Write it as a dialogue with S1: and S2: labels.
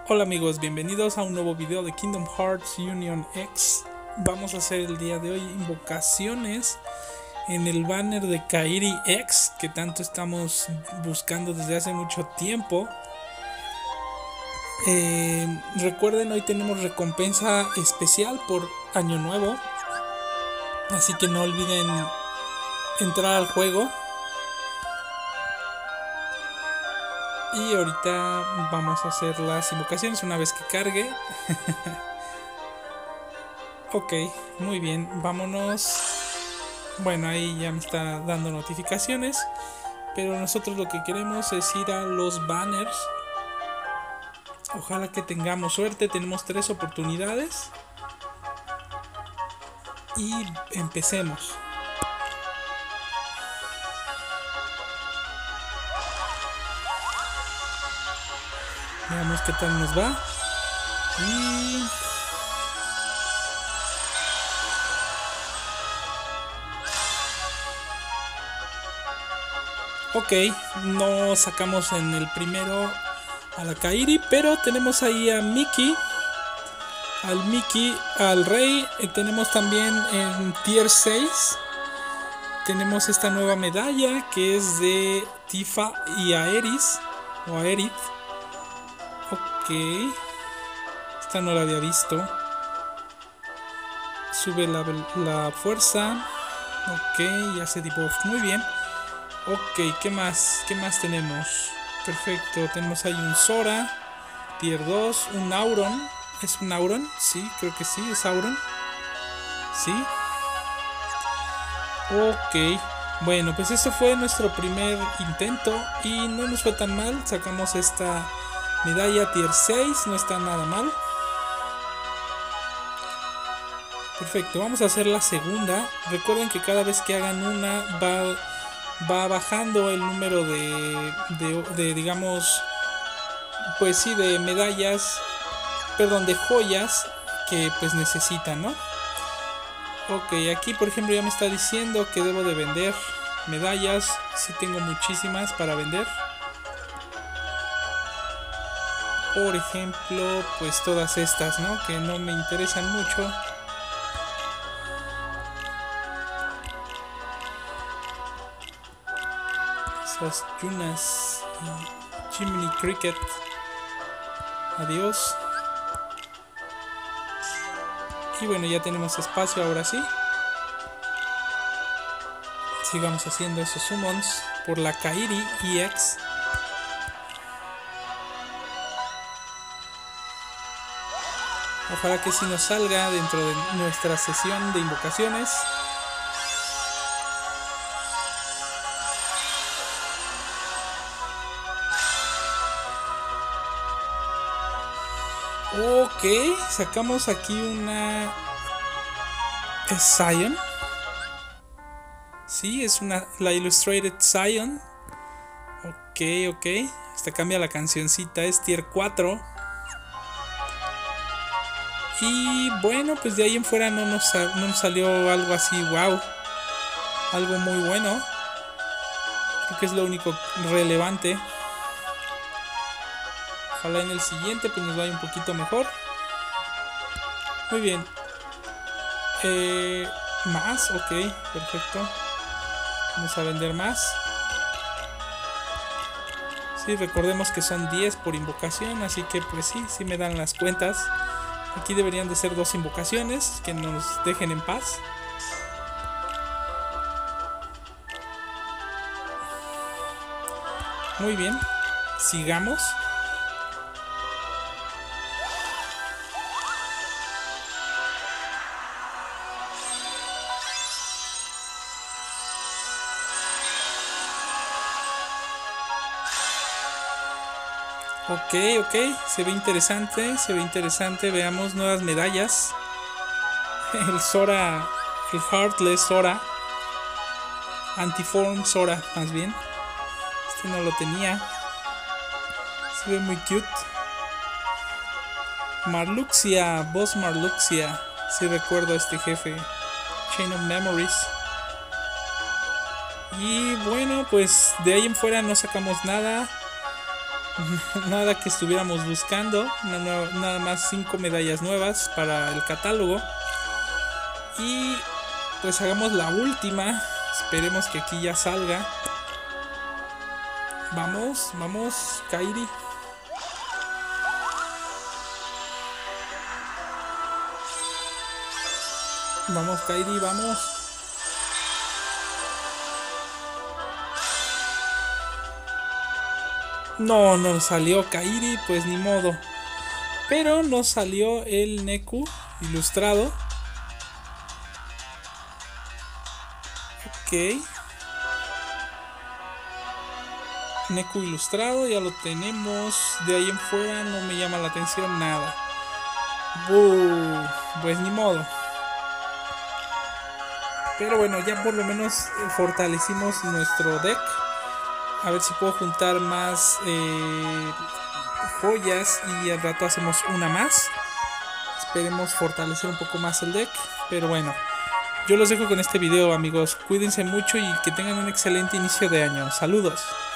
S1: Hola amigos, bienvenidos a un nuevo video de Kingdom Hearts Union X. Vamos a hacer el día de hoy invocaciones en el banner de Kairi X, que tanto estamos buscando desde hace mucho tiempo. Recuerden, hoy tenemos recompensa especial por Año Nuevo, así que no olviden entrar al juego. Y ahorita vamos a hacer las invocaciones una vez que cargue. Ok, muy bien, vámonos. Bueno, ahí ya me está dando notificaciones, pero nosotros lo que queremos es ir a los banners. Ojalá que tengamos suerte, tenemos 3 oportunidades. Y empecemos. Veamos qué tal nos va. Y ok, no sacamos en el primero a la Kairi, pero tenemos ahí a Mickey, al Rey. Tenemos también en tier 6. Tenemos esta nueva medalla que es de Tifa y Aerith. Ok, esta no la había visto. Sube la fuerza. Ok, ya se debuff, muy bien. Ok, ¿qué más? ¿Qué más tenemos? Perfecto, tenemos ahí un Sora, tier 2, un Auron. ¿Es un Auron? Sí, creo que sí, es Auron. Sí. Ok, bueno, pues eso fue nuestro primer intento y no nos fue tan mal. Sacamos esta medalla tier 6, no está nada mal. Perfecto, vamos a hacer la segunda. Recuerden que cada vez que hagan una va bajando el número de digamos, pues sí, de medallas, perdón, de joyas que pues necesitan, ¿no? Ok, aquí por ejemplo ya me está diciendo que debo de vender medallas. Sí, tengo muchísimas para vender. Por ejemplo, pues todas estas, ¿no? Que no me interesan mucho. Esas Yunas y Jiminy Cricket. Adiós. Y bueno, ya tenemos espacio ahora sí. Sigamos haciendo esos summons por la Kairi EX. Ojalá que sí nos salga dentro de nuestra sesión de invocaciones. Ok, sacamos aquí una Zion. Sí, es la Illustrated Zion. Ok. Hasta cambia la cancioncita, es tier 4. Y bueno, pues de ahí en fuera no nos salió algo así, wow. Algo muy bueno. Creo que es lo único relevante. Ojalá en el siguiente pues nos vaya un poquito mejor. Muy bien. Más, ok, perfecto. Vamos a vender más. Sí, recordemos que son 10 por invocación, así que pues sí me dan las cuentas. Aquí deberían de ser 2 invocaciones que nos dejen en paz. Muy bien, sigamos. Ok, se ve interesante, veamos nuevas medallas. El Sora, el Heartless Sora, Antiform Sora más bien. Este no lo tenía. Se ve muy cute. Marluxia, Boss Marluxia. Si recuerdo a este jefe. Chain of Memories. Y bueno, pues de ahí en fuera no sacamos nada. nada que estuviéramos buscando. Nada más 5 medallas nuevas para el catálogo. Y pues hagamos la última. Esperemos que aquí ya salga. Vamos, vamos, Kairi. Vamos, Kairi, vamos. No, no salió Kairi, pues ni modo. Pero nos salió el Neku ilustrado. Ok. Neku ilustrado, ya lo tenemos. De ahí en fuera no me llama la atención nada. Pues ni modo. Pero bueno, ya por lo menos fortalecimos nuestro deck. A ver si puedo juntar más joyas y al rato hacemos una más. Esperemos fortalecer un poco más el deck. Pero bueno, yo los dejo con este video, amigos. Cuídense mucho y que tengan un excelente inicio de año. Saludos.